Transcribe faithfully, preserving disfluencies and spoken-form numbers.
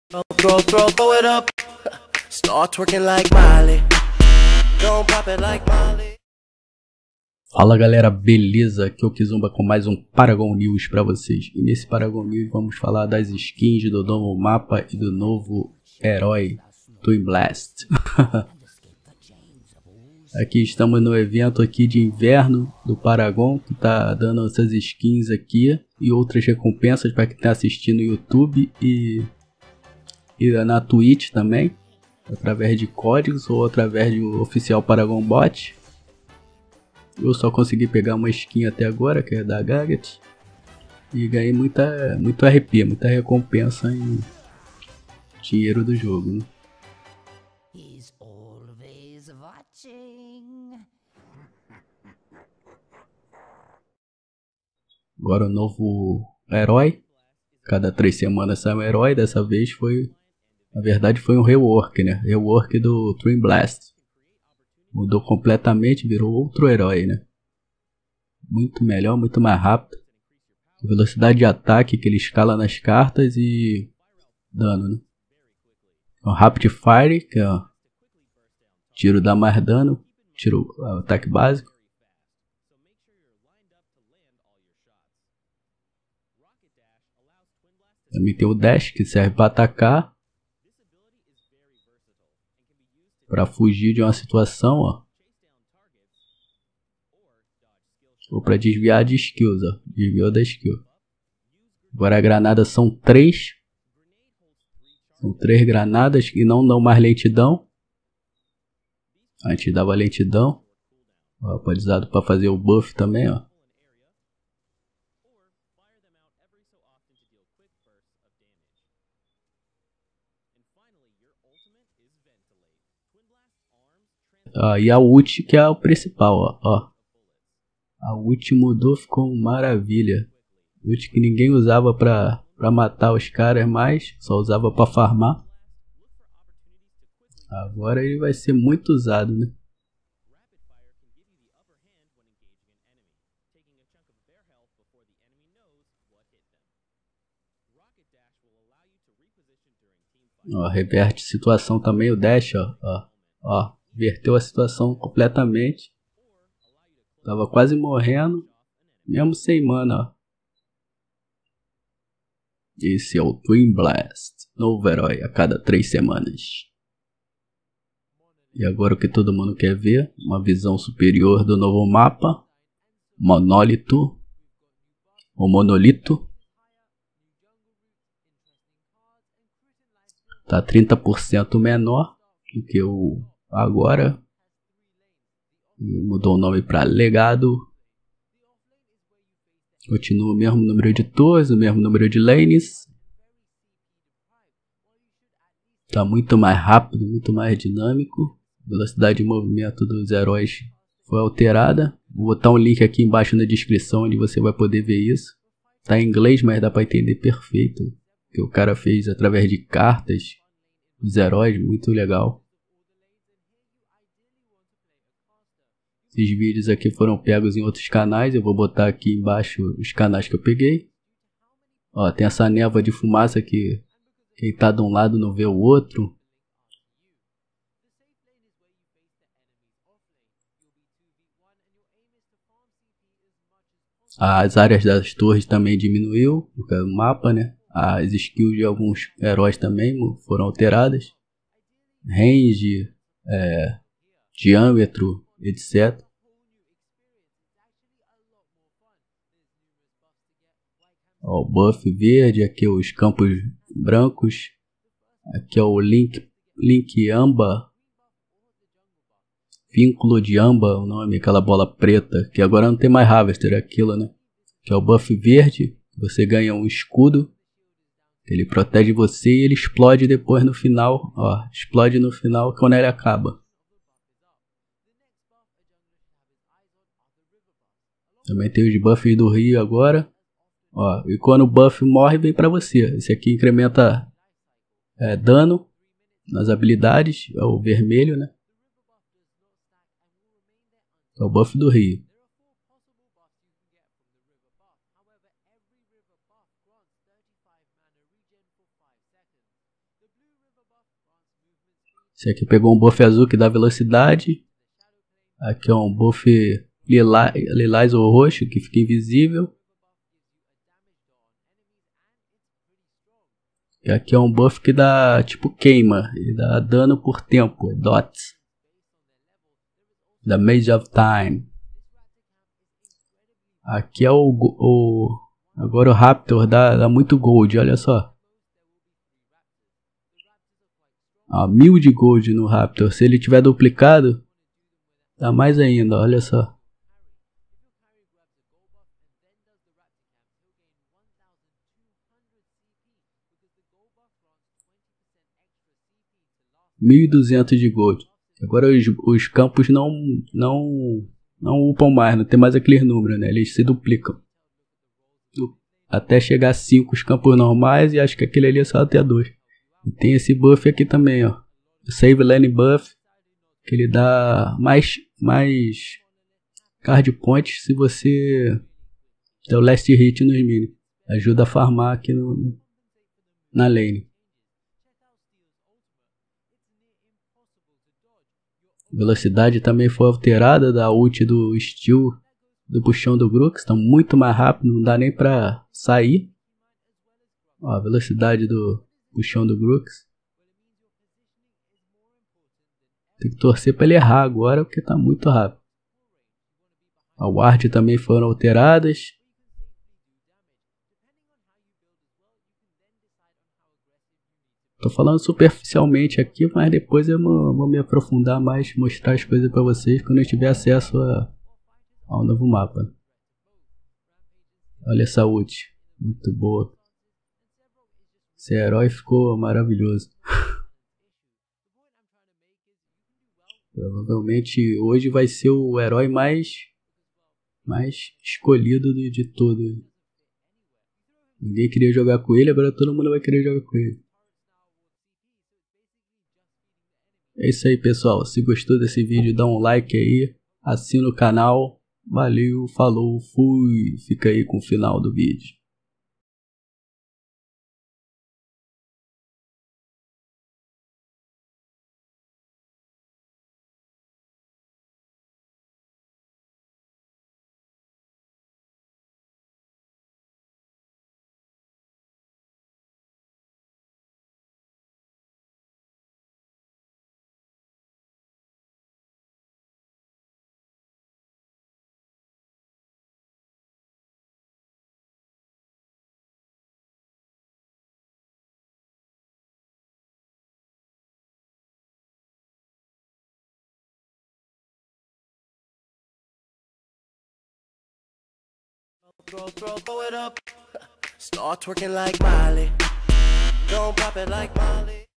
Throw, throw, throw it up. Start twerking like Miley. Don't pop it like Miley. Fala galera, beleza? Aqui é o Kizumba com mais um Paragon News pra vocês. E nesse Paragon News vamos falar das skins do novo mapa e do novo herói Twin Blast. Aqui estamos no evento aqui de inverno do Paragon, que tá dando essas skins aqui e outras recompensas para quem tá assistindo no YouTube e, e na Twitch também, através de códigos ou através do oficial Paragon Bot. Eu só consegui pegar uma skin até agora, que é da Gadget, e ganhei muita, muito R P, muita recompensa em dinheiro do jogo, né? Agora o novo herói, cada três semanas sai um herói, dessa vez foi, na verdade foi um rework, né? Rework do Twin Blast. Mudou completamente, virou outro herói, né? Muito melhor, muito mais rápido. Velocidade de ataque que ele escala nas cartas e dano, né? O Rapid Fire, que é o tiro dá mais dano, tiro ataque básico. Também tem o Dash, que serve para atacar, para fugir de uma situação, ó. Ou para desviar de skills, ó. Desviou da skill. Agora as granadas são três. São três granadas que não dão mais lentidão. Antes dava lentidão. Ó, pode usar para fazer o buff também, ó. Ó, e a ult, que é o principal, ó, ó. A ult mudou, ficou maravilha. Ult que ninguém usava pra, pra matar os caras mais, só usava pra farmar. Agora ele vai ser muito usado, né? Ó, reverte situação também o Dash, ó, ó, ó. Inverteu a situação completamente. Tava quase morrendo, mesmo sem mana, ó. Esse é o Twin Blast, novo herói a cada três semanas. E agora o que todo mundo quer ver, uma visão superior do novo mapa. Monólito. O monolito. Tá trinta por cento menor do que o agora. Mudou o nome para Legado. Continua o mesmo número de torres, o mesmo número de lanes. Tá muito mais rápido, muito mais dinâmico. Velocidade de movimento dos heróis foi alterada. Vou botar um link aqui embaixo na descrição onde você vai poder ver isso. Tá em inglês, mas dá para entender perfeito o que o cara fez através de cartas dos heróis, muito legal. Esses vídeos aqui foram pegos em outros canais, eu vou botar aqui embaixo os canais que eu peguei. Ó, tem essa névoa de fumaça que quem tá de um lado não vê o outro. As áreas das torres também diminuiu, porque é o mapa, né? As skills de alguns heróis também foram alteradas. Range, é, diâmetro, etcétera. Ó, o buff verde, aqui os campos brancos. Aqui é o Link, Link Amba. Vínculo de Amba, o nome, aquela bola preta, que agora não tem mais Harvester, é aquilo, né? Que é o buff verde, você ganha um escudo, ele protege você e ele explode depois no final, ó, explode no final quando ele acaba. Também tem os buffs do Rio agora, ó, e quando o buff morre vem pra você. Esse aqui incrementa é, dano nas habilidades, é o vermelho, né? É o buff do Rio. Esse aqui pegou um buff azul que dá velocidade. Aqui é um buff lila, lilás ou roxo que fica invisível. E aqui é um buff que dá tipo queima. Ele dá dano por tempo. Dots. Da Mage of Time. Aqui é o, o agora o Raptor dá, dá muito gold, olha só. Ah, mil de gold no Raptor. Se ele tiver duplicado, dá mais ainda, olha só. mil e duzentos de gold. Agora os, os campos não, não, não upam mais, não tem mais aqueles números, né? Eles se duplicam. Até chegar a cinco os campos normais e acho que aquele ali é só até dois. E tem esse buff aqui também, ó. O Save Lane Buff. Que ele dá mais, mais card points se você der o last hit nos minions. Ajuda a farmar aqui no, na lane. Velocidade também foi alterada da ult do Steel do puxão do Grux. Estão muito mais rápido, não dá nem pra sair. Ó, a velocidade do puxão do Grux. Tem que torcer pra ele errar agora, porque tá muito rápido. A ward também foram alteradas. Tô falando superficialmente aqui, mas depois eu vou me aprofundar mais, mostrar as coisas pra vocês quando eu tiver acesso a, ao novo mapa. Olha essa ult, muito boa. Esse herói ficou maravilhoso. Provavelmente hoje vai ser o herói mais, mais escolhido de, de todo. Ninguém queria jogar com ele, agora todo mundo vai querer jogar com ele. É isso aí, pessoal. Se gostou desse vídeo, dá um like aí, assina o canal. Valeu, falou, fui. Fica aí com o final do vídeo. Throw, throw, throw it up. Start twerking like Miley. Don't pop it like Miley.